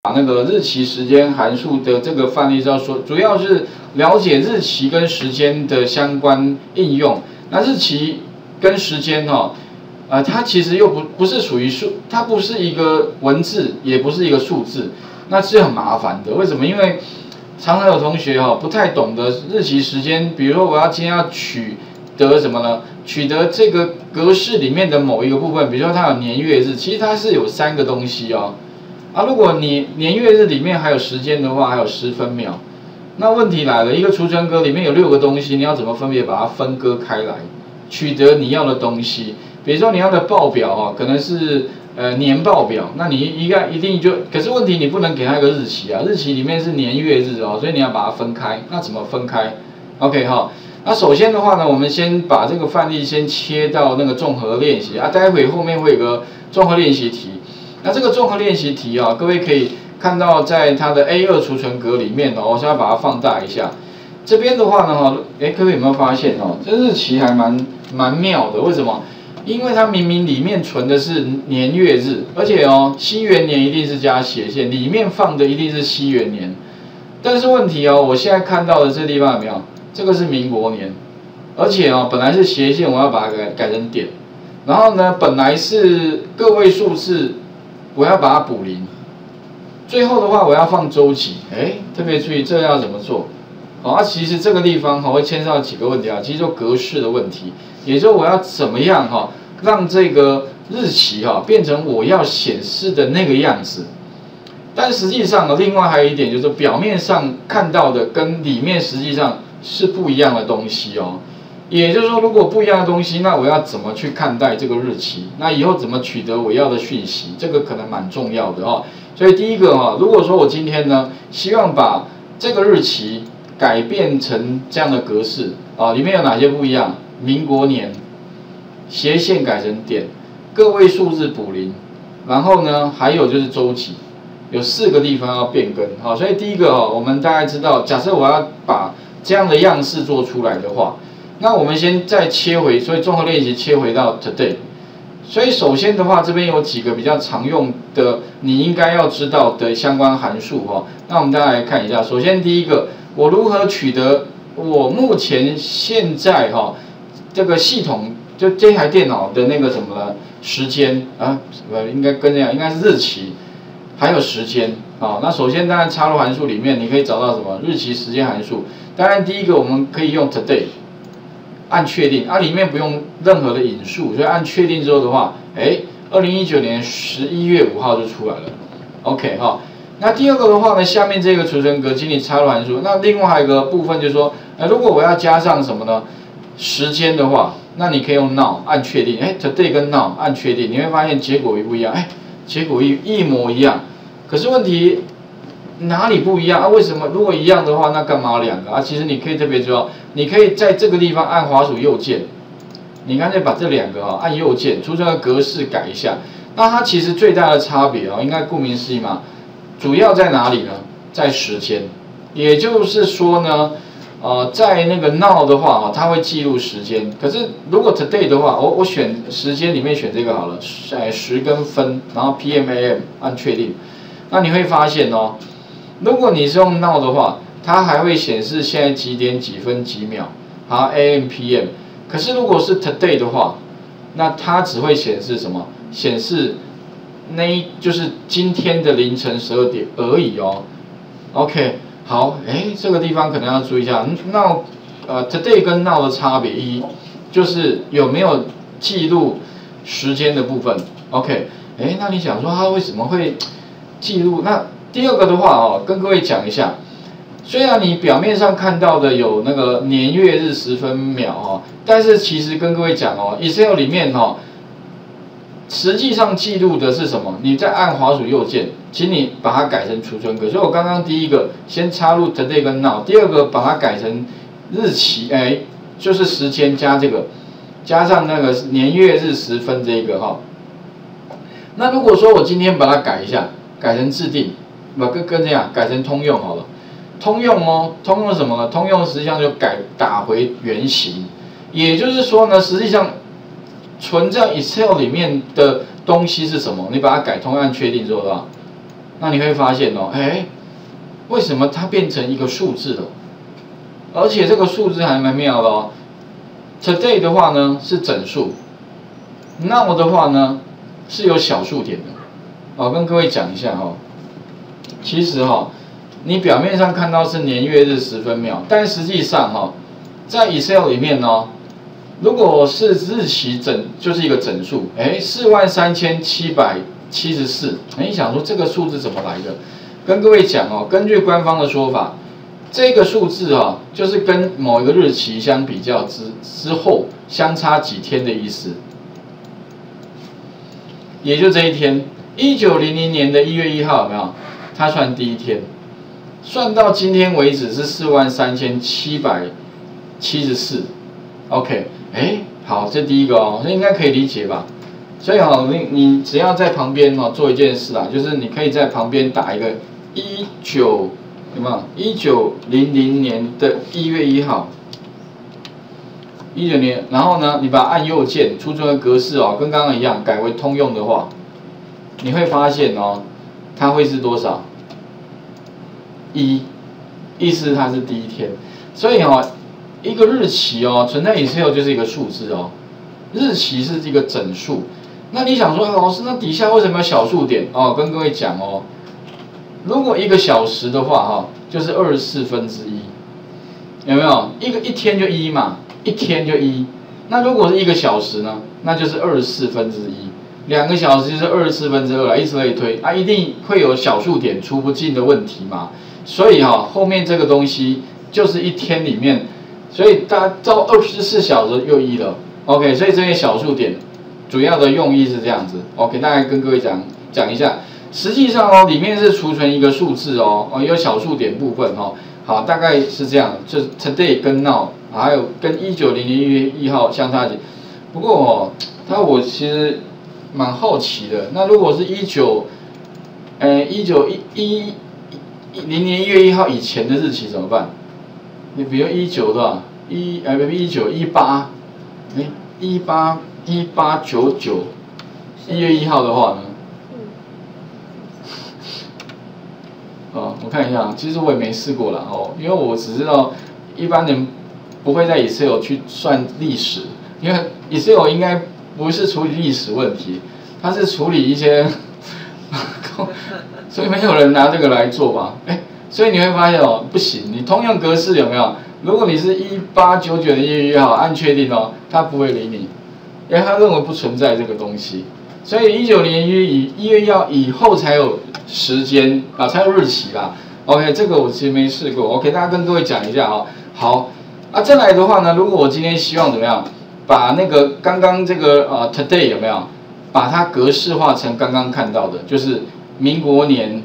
把那个日期、时间函数的这个范例是要说，主要是了解日期跟时间的相关应用。那日期跟时间它其实又不是属于数，它不是一个文字，也不是一个数字，那是很麻烦的。为什么？因为常常有同学不太懂得日期、时间，比如说我今天要取得什么呢？取得这个格式里面的某一个部分，比如说它有年月日，其实它是有3个东西如果你年月日里面还有时间的话，还有时分秒，那问题来了，一个储存格里面有6个东西，你要怎么分别把它分割开来，取得你要的东西？比如说你要的报表可能是年报表，那你一定就，可是问题你不能给它一个日期日期里面是年月日所以你要把它分开，那怎么分开 ？OK 那首先的话呢，我们先把这个范例先切到那个综合练习待会后面会有个综合练习题。那这个综合练习题各位可以看到在它的 A2 储存格里面我现在把它放大一下。这边的话呢各位有没有发现这日期还蛮妙的？为什么？因为它明明里面存的是年月日，而且西元年一定是加斜线，里面放的一定是西元年。但是问题我现在看到的这地方有没有？这个是民国年，而且本来是斜线，我要把它改成点，然后呢，本来是个位数字，我要把它补0，最后的话我要放周期，特别注意这要怎么做？其实这个地方会牵涉到几个问题其实就格式的问题，也就是我要怎么样让这个日期变成我要显示的那个样子。但实际上另外还有一点就是表面上看到的跟里面实际上是不一样的东西也就是说，如果不一样的东西，那我要怎么去看待这个日期？那以后怎么取得我要的讯息？这个可能蛮重要的所以第一个如果说我今天呢，希望把这个日期改变成这样的格式里面有哪些不一样？民国年，斜线改成点，个位数字补0，然后呢，还有就是周期。有4个地方要变更所以第一个我们大概知道，假设我要把这样的样式做出来的话，那我们先再切回，所以综合练习切回到 today。所以首先的话，这边有几个比较常用的，你应该要知道的相关函数那我们大家来看一下。首先第一个，我如何取得我目前现在这个系统就这台电脑的那个什么呢？时间应该跟这样，应该是日期。还有时间那首先当然插入函数里面，你可以找到什么日期、时间函数。当然第一个我们可以用 today， 按确定里面不用任何的引数，所以按确定之后的话，2019年11月5号就出来了。OK 那第二个的话呢，下面这个储存格请你插入函数。那另外还有一个部分就是说，如果我要加上什么呢？时间的话，那你可以用 now 按确定，today 跟 now 按确定，你会发现结果一不一样结果一模一样，可是问题哪里不一样为什么？如果一样的话，那干嘛2个其实你可以特别知道，你可以在这个地方按滑鼠右键，你干脆把这2个按右键，储存的格式改一下。那它其实最大的差别应该顾名思义嘛，主要在哪里呢？在时间，也就是说呢，在那个 now 的话它会记录时间。可是如果 today 的话，我选时间里面选这个好了，时跟分，然后 PM、AM 按确定。那你会发现如果你是用 now 的话，它还会显示现在几点几分几秒，AM、PM。可是如果是 today 的话，那它只会显示什么？显示就是今天的凌晨12点而已OK。好，这个地方可能要注意一下。now today 跟 now 的差别就是有没有记录时间的部分。OK， 那你想说它为什么会记录？那第二个的话跟各位讲一下。虽然你表面上看到的有那个年月日时分秒但是其实跟各位讲Excel 里面实际上记录的是什么？你再按滑鼠右键，请你把它改成储存格。所以我刚刚第一个先插入 today 跟 now， 第二个把它改成日期，就是时间加这个，加上那个年月日时分这个那如果说我今天把它改一下，改成制定，跟这样改成通用好了。通用通用什么呢？通用实际上就打回原形，也就是说呢，实际上存在 Excel 里面的东西是什么？你把它改通，按确定之后的话， 那你会发现哦，为什么它变成一个数字了？而且这个数字还蛮妙的哦。Today 的话呢是整数 ，Now 的话呢是有小数点的。哦，跟各位讲一下哦，其实你表面上看到是年月日时分秒，但实际上在 Excel 里面如果是日期就是一个整数，43774，你想说这个数字怎么来的？跟各位讲根据官方的说法，这个数字就是跟某一个日期相比较之后相差几天的意思，也就这一天，1900年的1月1号有没有？它算第一天，算到今天为止是43774。OK， 好，这第一个这应该可以理解吧？所以你只要在旁边做一件事啦，就是你可以在旁边打一个有没有？1900年的1月1号，19年，然后呢，你把它按右键，储存的格式跟刚刚一样，改为通用的话，你会发现它会是多少？1，意思它是第一天，所以一个日期存在 Excel 就是一个数字日期是一个整数。那你想说，老师，那底下为什么有小数点？跟各位讲如果1个小时的话就是1/24，有没有？一天就1嘛，一天就1。那如果是1个小时呢，那就是1/24，2个小时就是2/24，以此类推一定会有小数点除不尽的问题嘛。所以后面这个东西就是一天里面，所以大家到24小时又1了。OK， 所以这些小数点主要的用意是这样子。OK， 大概跟各位讲一下。实际上里面是储存一个数字有小数点部分好，大概是这样，就是 today 跟 now， 还有跟1900年1月1号相差几。不过我其实蛮好奇的，那如果是1910年1月1号以前的日期怎么办？你比如19多少？1918，1899，1月1号的话呢？我看一下，其实我也没试过啦因为我只知道一般人不会在 Excel 去算历史，因为 Excel 应该不是处理历史问题，它是处理一些，所以没有人拿这个来做吧？所以你会发现不行，你通用格式有没有？如果你是1899年1月1号按确定他不会理你，因为他认为不存在这个东西。所以19年1月1号以后才有时间才有日期啦。OK， 这个我其实没试过。OK， 大家跟各位讲一下好，再来的话呢，如果我今天希望怎么样，把那个刚刚这个today 有没有，把它格式化成刚刚看到的，就是民国年，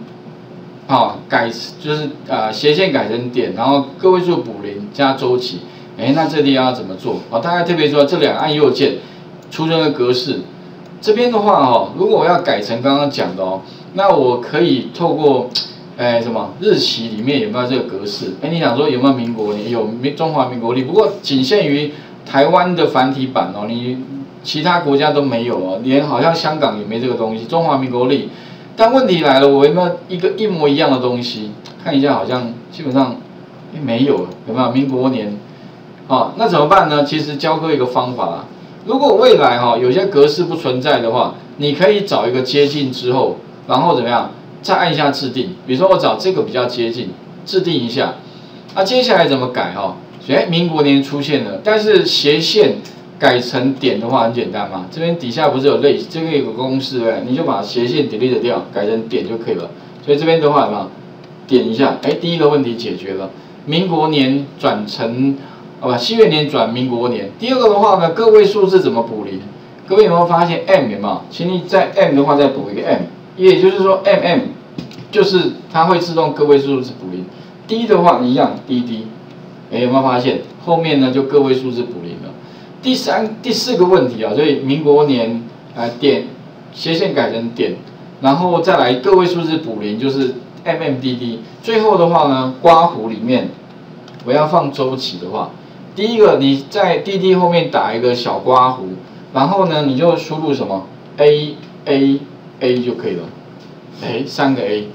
就是斜线改成点，然后个位数补0加周期。那这地方要怎么做？大概特别说这两个按右键，储存的格式。这边的话如果我要改成刚刚讲的那我可以透过日期里面有没有这个格式？你想说有没有民国年？有中华民国历，不过仅限于台湾的繁体版你其他国家都没有连好像香港也没这个东西，中华民国历。但问题来了，我有没有一个一模一样的东西？看一下，好像基本上没有了，有没有民国年？那怎么办呢？其实教各位一个方法啦。如果未来有些格式不存在的话，你可以找一个接近之后，然后怎么样，再按一下制定。比如说我找这个比较接近，制定一下。接下来怎么改民国年出现了，但是斜线改成点的话很简单嘛。这边底下不是有这个有个公式对不对？你就把斜线 delete 掉，改成点就可以了。所以这边的话有没有点一下？第一个问题解决了，民国年转成。西元年转民国年。第二个的话呢，个位数字怎么补0？各位有没有发现 M 有没有？请你在 M 的话再补一个 M， 也就是说 MM 就是它会自动个位数字补0。D 的话一样DD，有没有发现后面呢就个位数字补0了？第四个问题所以民国年点斜线改成点，然后再来个位数字补0就是 MMDD。最后的话呢，刮弧里面我要放周期的话。第一个，你在 DD 后面打一个小刮弧，然后呢，你就输入什么 A 就可以了，3个 A。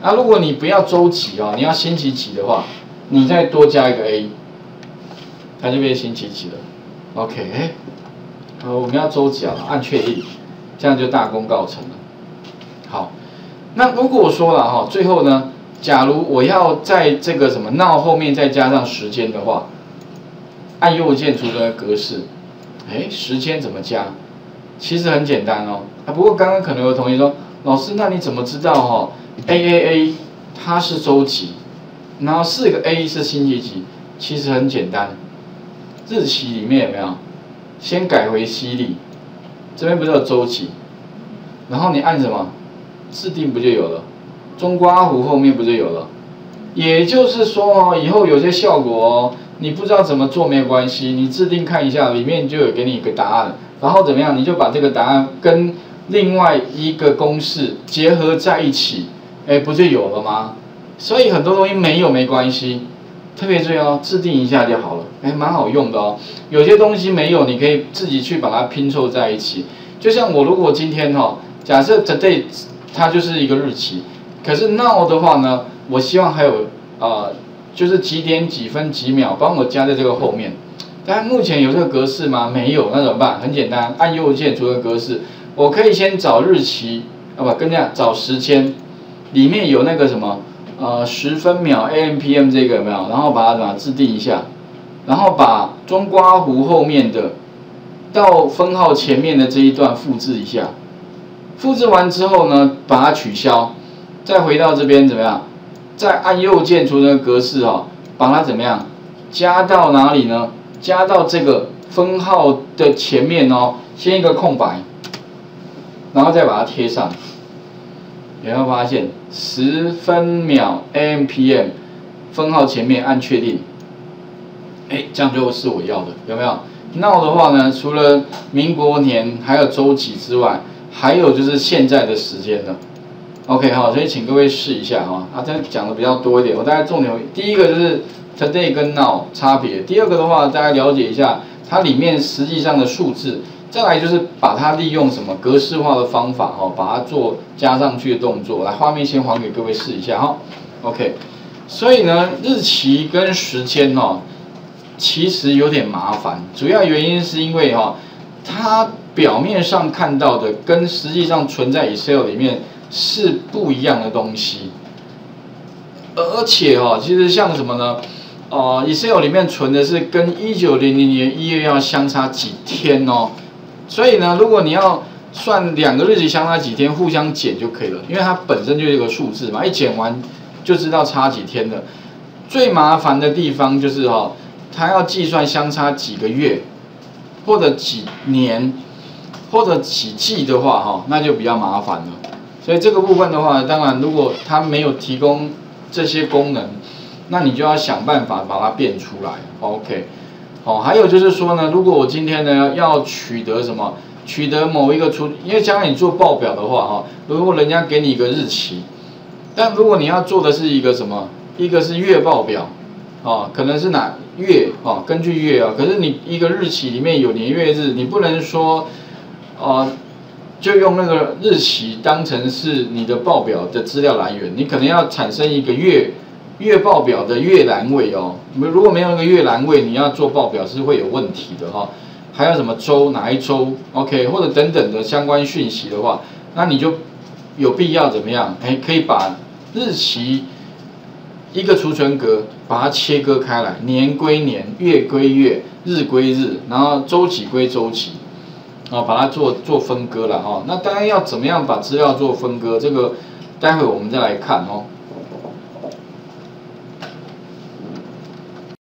那如果你不要周期哦，你要星期几的话，你再多加一个 A， 它就变星期几了。OK， 我们要周几啊？按确定，这样就大功告成了。好，那如果说了哈，最后呢，假如我要在这个什么 now 后面再加上时间的话，按右键储存格式，时间怎么加？其实很简单哦。不过刚刚可能有同学说，老师，那你怎么知道AAA 它是周期，然后4个 A 是星期几？其实很简单，日期里面有没有？先改回西历，这边不是有周期，然后你按什么？制定不就有了？中括弧后面不就有了？也就是说以后有些效果你不知道怎么做没有关系，你制定看一下，里面就有给你一个答案，然后怎么样？你就把这个答案跟另外一个公式结合在一起，不就有了吗？所以很多东西没有没关系，特别注意制定一下就好了，蛮好用的哦。有些东西没有，你可以自己去把它拼凑在一起。就像我如果今天假设 today 它就是一个日期，可是 now 的话呢，我希望还有就是几点几分几秒，帮我加在这个后面。但目前有这个格式吗？没有，那怎么办？很简单，按右键储存格式，我可以先找日期，跟这样找时间，里面有那个什么10分秒 AM、PM 这个有没有？然后把它制定一下，然后把中括弧后面的到分号前面的这一段复制一下，复制完之后呢，把它取消，再回到这边怎么样？再按右键储存格式把它怎么样？加到哪里呢？加到这个分号的前面先一个空白，然后再把它贴上。有没有发现10分秒 AM/PM 分号前面按确定？这样就是我要的，有没有？now 的话呢，除了民国年还有周期之外，还有就是现在的时间了。OK 所以请各位试一下这讲的比较多一点，我大概重点第一个就是 today 跟 now 差别，第二个的话大家了解一下它里面实际上的数字，再来就是把它利用什么格式化的方法把它做加上去的动作。来，画面先还给各位试一下OK， 所以呢，日期跟时间其实有点麻烦，主要原因是因为它表面上看到的跟实际上存在 Excel 里面是不一样的东西，而且其实像什么呢？Excel 里面存的是跟1900年1月要相差几天所以呢，如果你要算2个日期相差几天，互相减就可以了，因为它本身就是一个数字嘛，一减完就知道差几天了。最麻烦的地方就是它要计算相差几个月，或者几年，或者几季的话那就比较麻烦了。所以这个部分的话，当然如果它没有提供这些功能，那你就要想办法把它变出来。OK， 还有就是说呢，如果我今天呢要取得什么，取得某一个因为将来你做报表的话如果人家给你一个日期，但如果你要做的是一个什么，一个是月报表可能是哪月根据月可是你一个日期里面有年月日，你不能说就用那个日期当成是你的报表的资料来源，你可能要产生一个月报表的月栏位如果没有那个月栏位，你要做报表是会有问题的还有什么周哪一周 OK 或者等等的相关讯息的话，那你就有必要怎么样？可以把日期一个储存格把它切割开来，年归年，月归月，日归日，然后周期归周期。把它做分割了那当然要怎么样把资料做分割，这个待会我们再来看